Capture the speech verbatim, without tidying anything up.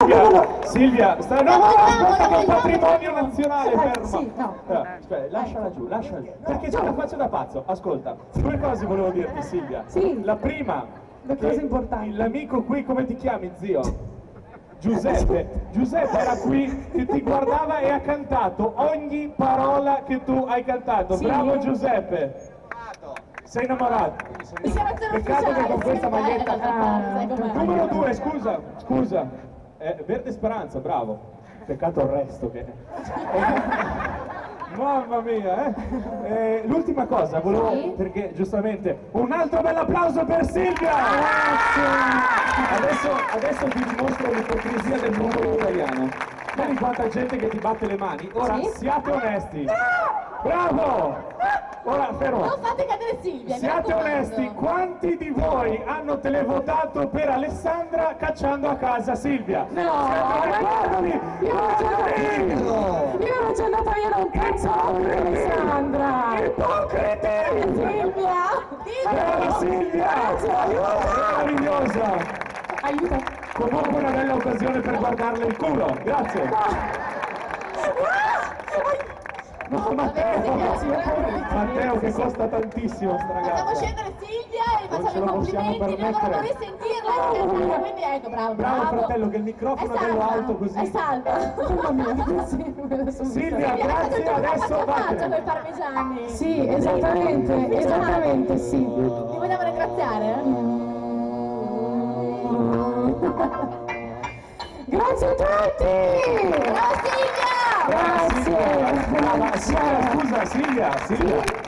Silvia, Silvia, sta... no, no, aspetta che è patrimonio nazionale, ferma. Sì, no. Eh, aspetta, lasciala giù, lasciala giù. Perché ce la faccio da pazzo. Ascolta, due cose volevo dirti, Silvia. Sì. La prima, Le cose importanti. l'amico qui, come ti chiami, zio? Giuseppe. Giuseppe era qui che ti guardava e ha cantato ogni parola che tu hai cantato. Sì. Bravo Giuseppe. Sei innamorato? Peccato che con questa maglietta... Numero due, scusa, scusa. Eh, Verde Speranza, bravo. Peccato il resto che... Mamma mia, eh! eh l'ultima cosa, volevo... Sì? Perché giustamente... Un altro bel applauso per Silvia! Grazie! Adesso, adesso ti dimostro l'ipocrisia del popolo italiano. Vedi quanta gente che ti batte le mani? Ora Sì? siate onesti! Bravo! Ora fermo! Non fate cadere Silvia, mi Siate raccomando. onesti, quanti di voi hanno televotato per Alessandra cacciando a casa Silvia? No, Guardami! io non ci andata io non ci andata via da un pezzo con Alessandra! Ipocriti! Silvia! Brava Silvia! Meravigliosa! Aiuto! Comunque una bella occasione per guardarle il culo, grazie! No, Matteo! Matteo che costa tantissimo sta Facciamo ragazza! scendere Silvia e Non ce facciamo lo i possiamo complimenti, noi vorremmo permettere. risentirla, quindi ecco, bravo, Bravo bravo. fratello, che il microfono È è bello salva, alto così! È salva! Mamma mia, sì, me la sono Silvia, vista. grazie, adesso Faccia vattene! con i parmigiani! Sì, esattamente, esattamente, sì. Ti vogliamo ringraziare? Grazie a tutti! Brava Silvia! Grazie! Brava, Silvia, scusa Silvia, Silvia,